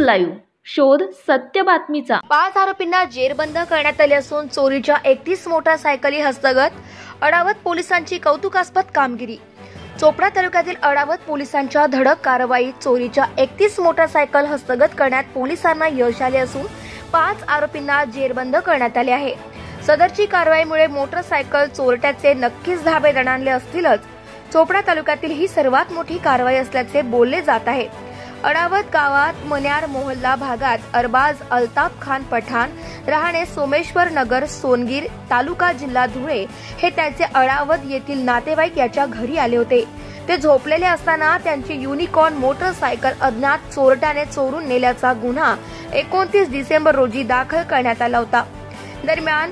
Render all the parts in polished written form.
Live शोध सत्य बातमीचा। 5 आरोपींना जेरबंद करण्यात आले असून चोरीच्या 31 मोटारसायकली हस्तगत। अडावत पोलिसांची कौतुकास्पद कामगिरी। चोपडा तालुक्यातील अडावत पोलिसांच्या धडक कारवाईत चोरीच्या 31 मोटारसायकल हस्तगत करण्यात पोलिसांना यश आले असून 5 आरोपींना जेरबंद करण्यात आले आहे। सदरची कारवाईमुळे मोटारसायकल चोरट्याचे नक्कीच धाबे दणाणले असतीलच। चोपडा तालुक्यातील ही सर्वात मोठी कारवाई असल्याचे बोलले जात आहे। अडावत गावात मन्यार मोहल्ला भागात अरबाज अल्ताफ खान पठाण राहणे सोमेश्वर नगर सोनगीर तालुका जिल्हा धुळे हे त्याचे अडावत येथील नातेवाईक याच्या घरी आले होते। ते झोपलेले असताना त्यांची युनिकॉर्न मोटरसायकल अज्ञात चोरट्याने चोरून नेल्याचा गुन्हा 29 डिसेंबर रोजी दाखल करण्यात आला होता। दरम्यान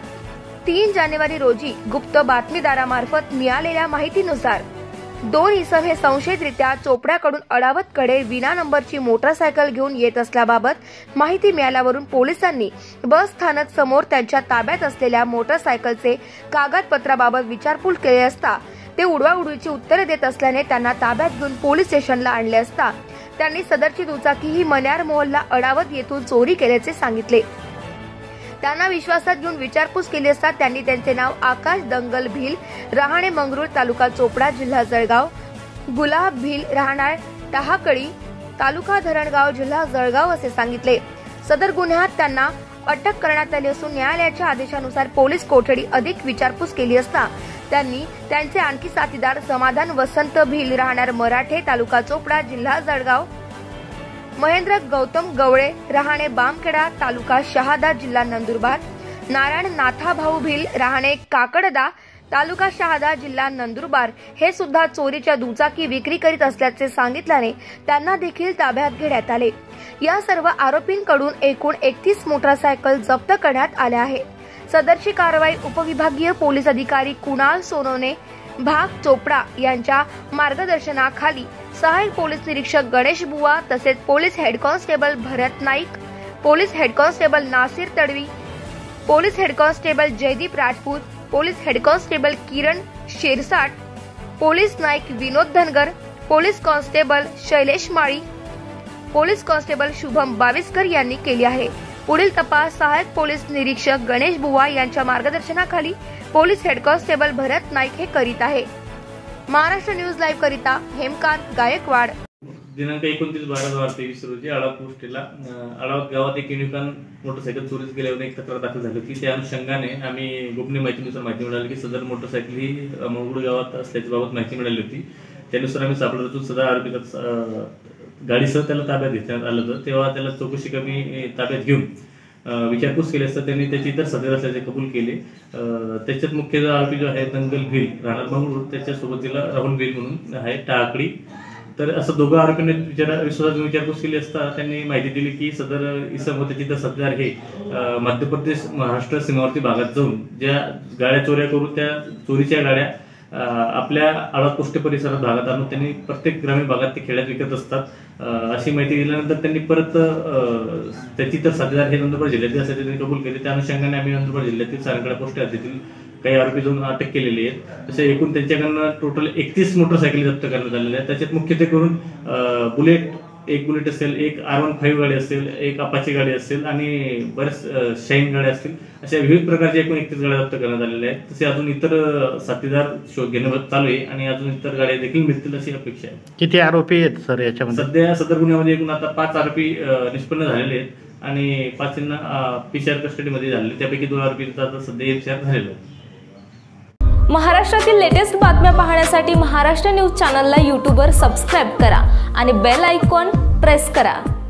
3 जानेवारी रोजी गुप्त बातमीदारामार्फत मिळालेल्या माहितीनुसार 2 इसम हे संशयितरित्या चोपड्याकडून अडावतकडे विना नंबरची मोटारसायकल घेऊन येत असल्याबाबत माहिती मिळाल्यावरून पोलिसांनी बस स्थानक समोर त्यांच्या ताब्यात असलेल्या मोटारसायकलचे कागदपत्राबाबत विचारपूस केली असता ते उडवाउडवीची उत्तरे देत असल्याने त्यांना ताब्यात घेऊन पोलीस स्टेशनला आणले असता त्यांनी सदरची दुचाकी ही मन्यार मोहल्ला अडावत येथून चोरी केल्याचे सांगितले। त्यांना विश्वासात घेऊन विचारपूस केली असता त्यांनी त्यांचे नाव आकाश दंगल भील राहणे मंगरूळ तालुका चोपडा जिल्हा जळगाव, गुलाब भील राहणार टाहाकळी तालुका धरणगाव जिल्हा जळगाव असे सांगितले। सदर गुन्ह्यात त्यांना अटक करण्यात आली असून न्यायालयाच्या आदेशानुसार पोलीस कोठडी अधिक विचारपूस केली असता त्यांनी त्यांचे आणखी साथीदार समाधान वसंत भील राहणार मराठे तालुका चोपडा जिल्हा जळगाव, महेंद्र गौतम गवळे राहणे बामखेडा तालुका शहादा जिल्हा नंदुरबार, नारायण नाथाभाऊ भील राहणे काकडदा तालुका शहादा जिल्हा नंदुरबार हे सुद्धा चोरीच्या दुचाकी विक्री करीत असल्याचे सांगितल्याने त्यांना देखील ताब्यात घेण्यात आले। या सर्व आरोपींकडून एकूण 31 मोटारसायकल जप्त करण्यात आल्या आहे। सदरची कारवाई उपविभागीय पोलीस अधिकारी कुणाल सोनवणे भाग चोपडा यांच्या मार्गदर्शनाखाली सहाय्यक पोलीस निरीक्षक गणेश बुवा तसेच police head constable Bharat Naik, police head constable Nasir Tadvi, police head constable Jaydeep Rajput, police head constable Kiran Shirsat, police Naik Vinod Dhangar, police constable Shailesh Mali, police constable Shubham Baviskar यांनी केली आहे। पुढील तपास सहाय्यक पोलीस निरीक्षक गणेश बुवा यांच्या मार्गदर्शनाखाली police head constable Bharat Naik हे करीत आहे। महाराष्ट्र न्यूज लाईव्ह करिता हेमकांत गायकवाड। दिनांक 29/12/2023 रोजी अडावत पोस्टेला अडावत गावात एक युनिकॉर्न मोटरसायकल चोरीस गेल्यावर एक तक्रार दाखल झाली होती। त्या अनुषंगाने आम्ही गोपनीय माहितीनुसार माहिती मिळाली की सदर मोटरसायकल ही मंगरूळ गावात असल्याची बाबत माहिती मिळाली होती। त्यानुसार आम्ही सापळा रचून सदर आरोपीला गाडीसह त्याला ताब्यात घेण्यात आलं होतं। तेव्हा त्याला चौकशी कमी ताब्यात घेऊन विचारपूस केली असता त्यांनी त्याची इतर साथीदार असल्याचे कबूल केले। त्याच्यात मुख्य आरोपी जो आहे दंगल भील राहणार मंगरूळ त्याच्या सोबतीला राहुल भील म्हणून आहे टाकडी। तर असं दोघं आरोपींनी विश्वासात विचारपूस केली असता त्यांनी माहिती दिली की सदर इसम व त्याचे इतर साथीदार हे मध्य प्रदेश महाराष्ट्र सीमावर्ती भागात जाऊन ज्या गाड्या चोऱ्या करून त्या चोरीच्या गाड्या आपल्या अडावत पोस्ट परिसरात भागात आणून त्यांनी प्रत्येक ग्रामीण भागात ते खेड्यात विकत असतात अशी माहिती दिल्यानंतर त्यांनी परत त्याची तर साथीदार हे नंदुरबार जिल्ह्यातील असल्याचे त्यांनी कबूल केले। त्या अनुषंगाने आम्ही नंदुरबार जिल्ह्यातील सारंगडा पोस्ट हद्दीतील काही आरोपी जाऊन अटक केलेली आहे। तसे एकूण त्यांच्याकडनं टोटल 31 मोटरसायकली जप्त करण्यात आलेल्या आहेत। त्याच्यात मुख्यत्वे करून बुलेट, एक बुलेट असेल, एक R15 गाडी असेल, एक अपाची गाडी असेल आणि बरेच शाईन गाड्या असतील अशा विविध प्रकारच्या एकूण 31 गाड्या जप्त करण्यात आलेल्या आहेत। तसे अजून इतर साथीदार शोध घेणं चालू आहे आणि अजून इतर गाड्या देखील मिळतील अशी अपेक्षा आहे। किती आरोपी आहेत सर याच्यामध्ये? सध्या सदर गुन्ह्यामध्ये एकूण आता 5 आरोपी निष्पन्न झालेले आहेत आणि 5 PCR कस्टडीमध्ये झालेले, त्यापैकी 2 आरोपींचा आता सध्या PCR झालेला आहे। महाराष्ट्रातील लेटेस्ट बातम्या पाहण्यासाठी महाराष्ट्र न्यूज चॅनलला यूट्यूबवर सबस्क्राईब करा आणि बेल आयकॉन प्रेस करा।